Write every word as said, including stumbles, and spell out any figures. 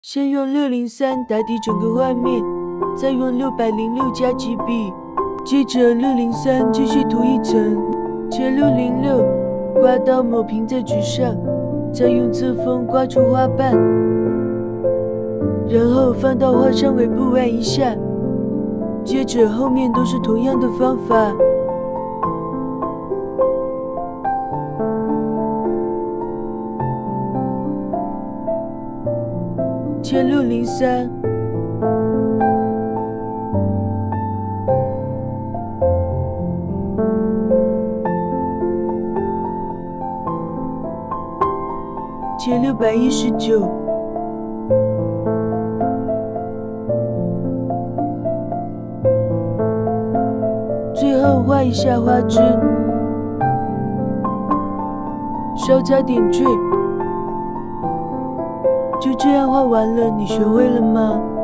先用六零三打底整个画面，再用六百零六加几笔，接着六零三继续涂一层，前六零六刮刀抹平在纸上，再用侧锋刮出花瓣，然后放到画上尾部玩一下，接着后面都是同样的方法。前六零三，前六百一十九，最后画一下花枝，稍加点缀。就这样画完了，你学会了吗？